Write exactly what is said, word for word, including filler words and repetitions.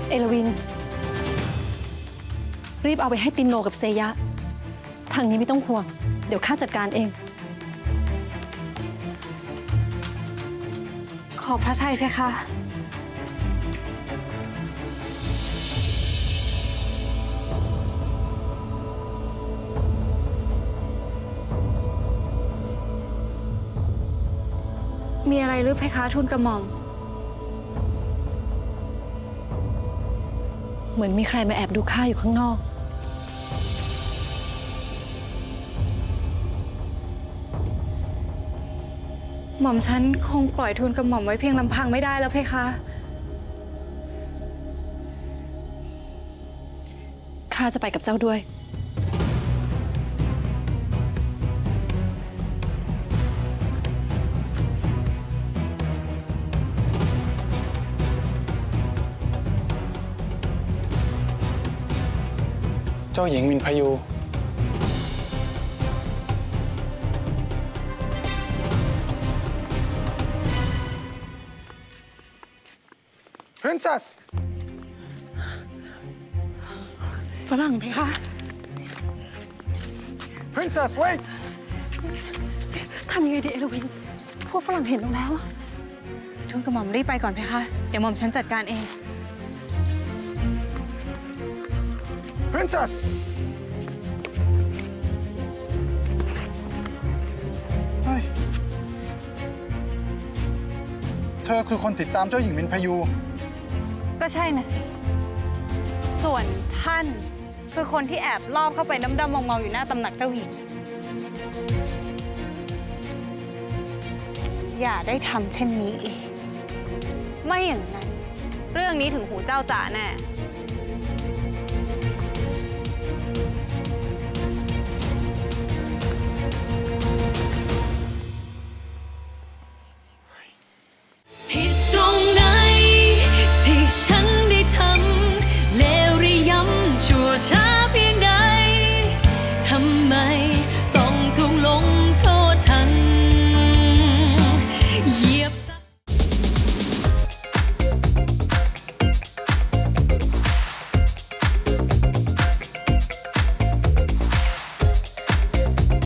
เอลวินรีบเอาไปให้ตินโนกับเซยะทางนี้ไม่ต้องห่วงเดี๋ยวข้าจัดการเองขอพระทัยเพคะมีอะไรหรือเพคะทูลกระหม่อมเหมือนมีใครมาแอบดูข้าอยู่ข้างนอกหม่อมฉันคงปล่อยทูลกระหม่อมไว้เพียงลำพังไม่ได้แล้วเพคะข้าจะไปกับเจ้าด้วยเจ้าหญิงมินพายู Princess ฝรั่งเพคะ Princess wait ทำยังไงดีเอลวินพวกฝรั่งเห็นเราแล้วทูลกระหม่อมรีบไปก่อนเพคะเดี๋ยวหม่อมฉันจัดการเอง Princess เฮ้ยเธอคือคนติดตามเจ้าหญิงมินพายูก็ใช่นะสิส่วนท่านคือคนที่แอบลอบเข้าไปน้ำดำมองๆอยู่หน้าตำหนักเจ้าหญิงอย่าได้ทำเช่นนี้อีกไม่อย่างนั้นเรื่องนี้ถึงหูเจ้าจ๋าแน่